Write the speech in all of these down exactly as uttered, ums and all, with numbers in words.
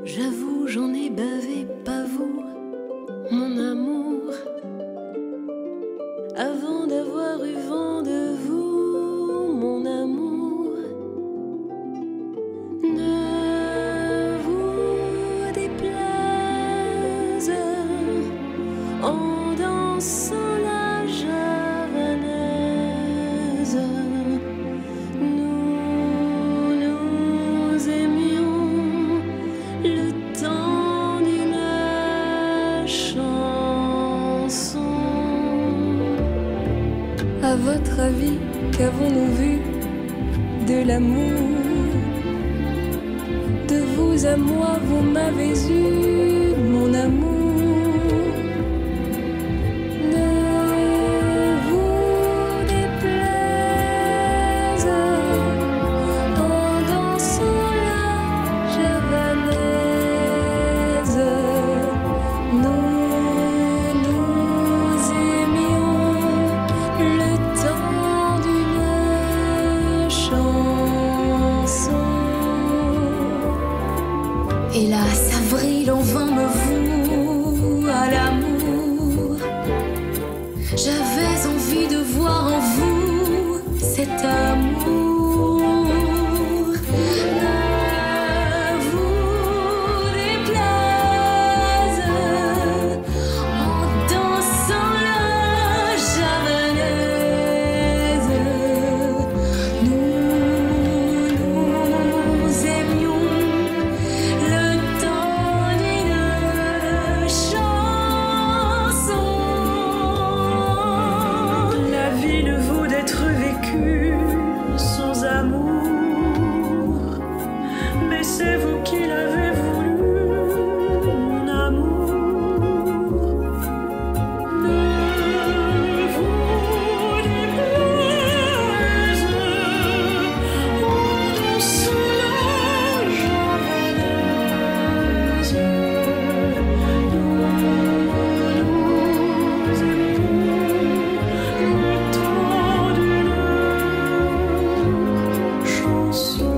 J'avoue, j'en ai bavé, pas vous, mon amour, avant d'avoir eu vent de vous, mon amour. Ne vous déplaise en dansant la javanaise. Nous nous aimions le temps d'une chanson. À votre avis, qu'avons-nous vu de l'amour? De vous à moi, vous m'avez eu, mon amour. Ne vous déplaise en dansant la javanaise. Nous nous aimions le temps d'une chanson. Hélas, avril, en vain me voue à l'amour. J'avais envie de voir en vous cet amour. Ne vous déplaise en dansant la javanaise. Nous nous aimions le temps d'une chanson. La vie ne vaut d'être vécue sans amour, mais c'est vous qui l'avez voulu, mon amour. Ne vous déplaise en dansant la javanaise. Nous nous aimions le temps d'une chanson.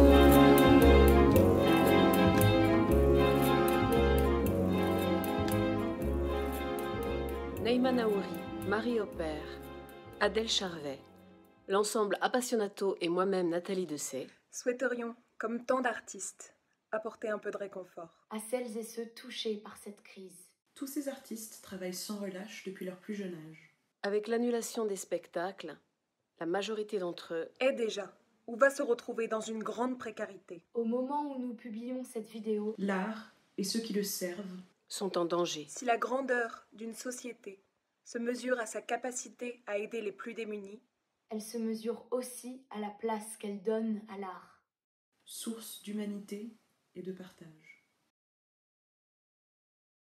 Naïma Naouri, Marie Opère, Adèle Charvet, l'ensemble Appassionato et moi-même Nathalie Dessay Souhaiterions, comme tant d'artistes, apporter un peu de réconfort. À celles et ceux touchés par cette crise. Tous ces artistes travaillent sans relâche depuis leur plus jeune âge. avec l'annulation des spectacles, la majorité d'entre eux Est déjà, ou va se retrouver dans une grande précarité. Au moment où nous publions cette vidéo, L'art et ceux qui le servent sont en danger. Si la grandeur d'une société se mesure à sa capacité à aider les plus démunis, elle se mesure aussi à la place qu'elle donne à l'art. source d'humanité et de partage.